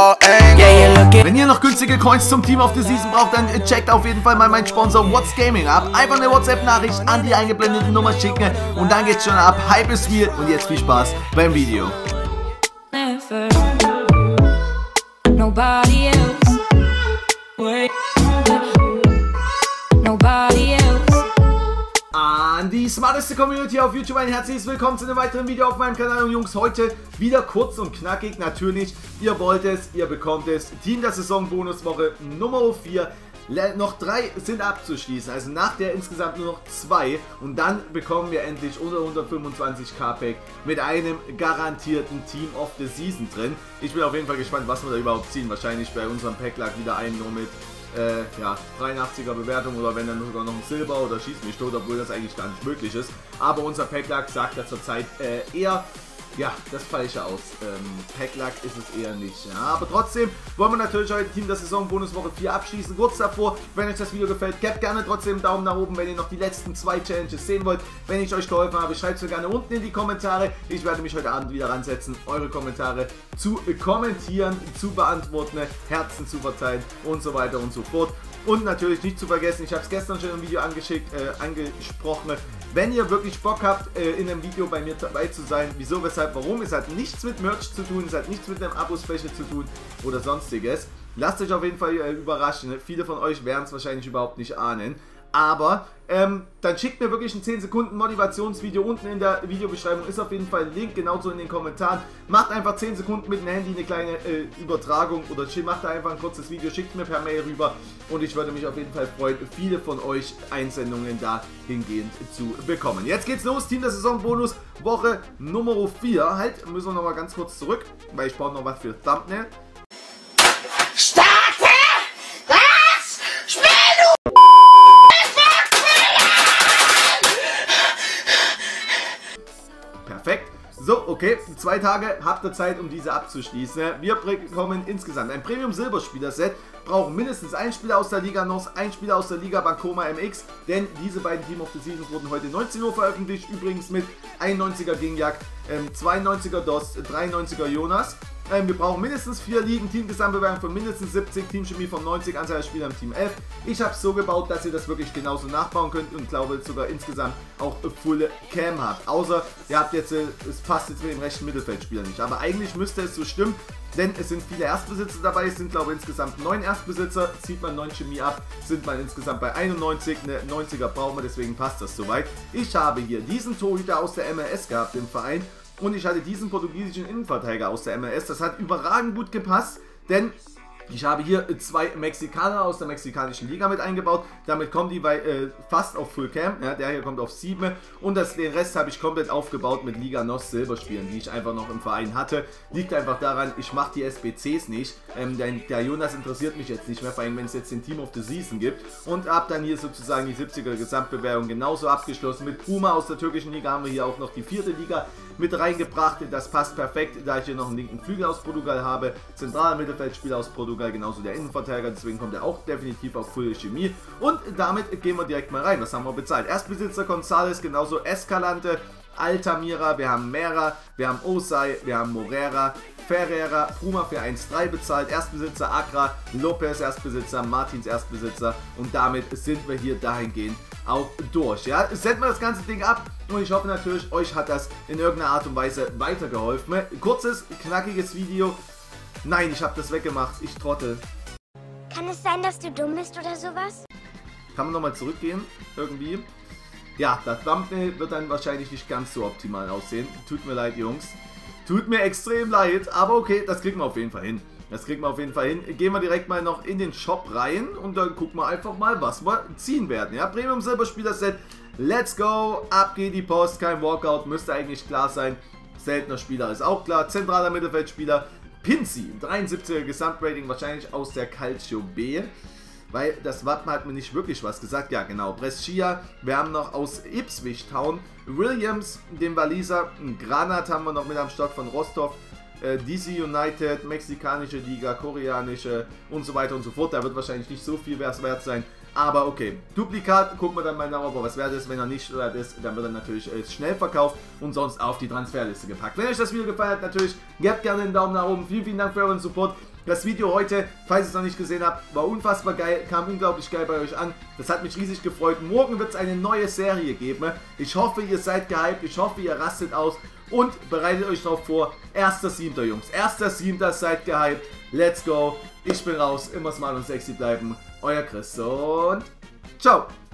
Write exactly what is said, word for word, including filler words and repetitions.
all angles. Yeah, you're looking. Wenn ihr noch günstige Coins zum Team of the Season braucht, dann checkt auf jeden Fall mal meinen Sponsor What's Gaming ab. Einfach eine WhatsApp-Nachricht an die eingeblendete Nummer schicken und dann geht's schon ab. Hype ist real und jetzt viel Spaß beim Video. Never. Nobody else. Wait. Nobody else. An die smarteste Community auf YouTube ein herzliches Willkommen zu einem weiteren Video auf meinem Kanal. Und Jungs, heute wieder kurz und knackig natürlich. Ihr wollt es, ihr bekommt es. Team der Saison Bonuswoche Nummer vier. Noch drei sind abzuschließen, also nach der insgesamt nur noch zwei. Und dann bekommen wir endlich unser hundertfünfundzwanzig K Pack mit einem garantierten Team of the Season drin. Ich bin auf jeden Fall gespannt, was wir da überhaupt ziehen. Wahrscheinlich bei unserem Pack lag wieder ein nur mit Äh, ja, dreiundachtziger Bewertung oder wenn dann sogar noch ein Silber oder Schieß mich tot, obwohl das eigentlich gar nicht möglich ist. Aber unser Packlack sagt ja zurzeit äh, eher, ja, das Falsche aus. Ähm, Packlack ist es eher nicht. Ja. Aber trotzdem wollen wir natürlich heute Team der Saison Bonuswoche vier abschließen. Kurz davor, wenn euch das Video gefällt, gebt gerne trotzdem einen Daumen nach oben, wenn ihr noch die letzten zwei Challenges sehen wollt. Wenn ich euch geholfen habe, schreibt es mir gerne unten in die Kommentare. Ich werde mich heute Abend wieder ransetzen, eure Kommentare zu kommentieren, zu beantworten, Herzen zu verteilen und so weiter und so fort. Und natürlich nicht zu vergessen, ich habe es gestern schon im Video angeschickt, äh, angesprochen, wenn ihr wirklich Bock habt, äh, in einem Video bei mir dabei zu sein, wieso, weshalb, warum, es hat nichts mit Merch zu tun, es hat nichts mit einem Abo-Special zu tun oder sonstiges. Lasst euch auf jeden Fall äh, überraschen, viele von euch werden es wahrscheinlich überhaupt nicht ahnen. Aber ähm, dann schickt mir wirklich ein zehn Sekunden Motivationsvideo. Unten in der Videobeschreibung ist auf jeden Fall ein Link, genauso in den Kommentaren. Macht einfach zehn Sekunden mit dem Handy eine kleine äh, Übertragung oder macht da einfach ein kurzes Video, schickt mir per Mail rüber und ich würde mich auf jeden Fall freuen, viele von euch Einsendungen dahingehend zu bekommen. Jetzt geht's los, Team der Saison Bonus Woche Nummer vier. Halt, müssen wir nochmal ganz kurz zurück, weil ich brauche noch was für Thumbnail. Starte! Was? Spiel du! Perfekt. So, okay, zwei Tage habt ihr Zeit, um diese abzuschließen. Wir bekommen insgesamt ein Premium-Silberspieler-Set, brauchen mindestens einen Spieler aus der Liga N O S, einen Spieler aus der Liga Bankoma M X, denn diese beiden Team of the Seasons wurden heute neunzehn Uhr veröffentlicht, übrigens mit einundneunziger Gingjak, ähm, zweiundneunziger Dost, dreiundneunziger Jonas. Ähm, wir brauchen mindestens vier Ligen, Teamgesamtbewertung von mindestens siebzig, Teamchemie von neunzig, Anzahl der Spieler im Team elf. Ich habe es so gebaut, dass ihr das wirklich genauso nachbauen könnt und glaube sogar insgesamt auch Full Cam habt. Außer ihr habt jetzt, äh, es passt jetzt mit dem rechten Mittelfeldspieler nicht. Aber eigentlich müsste es so stimmen, denn es sind viele Erstbesitzer dabei, es sind glaube ich insgesamt neun Erstbesitzer, zieht man neun Chemie ab, sind man insgesamt bei einundneunzig, eine neunziger brauchen wir, deswegen passt das soweit. Ich habe hier diesen Torhüter aus der M L S gehabt im Verein. Und ich hatte diesen portugiesischen Innenverteidiger aus der M L S. Das hat überragend gut gepasst, denn ich habe hier zwei Mexikaner aus der mexikanischen Liga mit eingebaut. Damit kommen die bei, äh, fast auf Full Cam. Ja, der hier kommt auf sieben. Und das, den Rest habe ich komplett aufgebaut mit Liga N O S Silberspielen, die ich einfach noch im Verein hatte. Liegt einfach daran, ich mache die S B Cs nicht. Ähm, der, der Jonas interessiert mich jetzt nicht mehr, vor allem wenn es jetzt den Team of the Season gibt. Und habe dann hier sozusagen die siebziger Gesamtbewerbung genauso abgeschlossen. Mit Puma aus der türkischen Liga haben wir hier auch noch die vierte Liga mit reingebracht. Das passt perfekt, da ich hier noch einen linken Flügel aus Portugal habe. Zentraler Mittelfeldspieler aus Portugal. Genauso der Innenverteidiger, deswegen kommt er auch definitiv auf Full Chemie. Und damit gehen wir direkt mal rein. Was haben wir bezahlt? Erstbesitzer González, genauso Escalante, Altamira, wir haben Mera, wir haben Osai, wir haben Morera, Ferreira, Puma für eins Komma drei bezahlt, Erstbesitzer Agra, Lopez Erstbesitzer, Martins Erstbesitzer und damit sind wir hier dahingehend auch durch. Ja, setzen wir das ganze Ding ab und ich hoffe natürlich, euch hat das in irgendeiner Art und Weise weitergeholfen. Kurzes, knackiges Video. Nein, ich habe das weggemacht. Ich trottel. Kann es sein, dass du dumm bist oder sowas? Kann man nochmal zurückgehen? Irgendwie. Ja, das Thumbnail wird dann wahrscheinlich nicht ganz so optimal aussehen. Tut mir leid, Jungs. Tut mir extrem leid, aber okay, das kriegen wir auf jeden Fall hin. Das kriegen wir auf jeden Fall hin. Gehen wir direkt mal noch in den Shop rein und dann gucken wir einfach mal, was wir ziehen werden. Ja, Premium Silberspieler Set. Let's go. Ab geht die Post. Kein Walkout. Müsste eigentlich klar sein. Seltener Spieler ist auch klar. Zentraler Mittelfeldspieler. Pinzi, dreiundsiebziger Gesamtrating, wahrscheinlich aus der Calcio B, weil das Wappen hat mir nicht wirklich was gesagt. Ja genau, Brescia, wir haben noch aus Ipswich Town, Williams, den Waliser, Granat haben wir noch mit am Start von Rostov, äh, D C United, mexikanische Liga, koreanische und so weiter und so fort. Da wird wahrscheinlich nicht so viel wert sein. Aber okay, Duplikat, gucken wir dann mal nach, ob er was wert ist. Wenn er nicht wert ist, dann wird er natürlich äh, schnell verkauft und sonst auf die Transferliste gepackt. Wenn euch das Video gefallen hat, natürlich gebt gerne einen Daumen nach oben. Vielen, vielen Dank für euren Support. Das Video heute, falls ihr es noch nicht gesehen habt, war unfassbar geil, kam unglaublich geil bei euch an. Das hat mich riesig gefreut. Morgen wird es eine neue Serie geben. Ich hoffe, ihr seid gehypt. Ich hoffe, ihr rastet aus und bereitet euch darauf vor. erster siebter Jungs. erster siebter seid gehypt. Let's go. Ich bin raus. Immer smart und sexy bleiben. Euer Chris und ciao.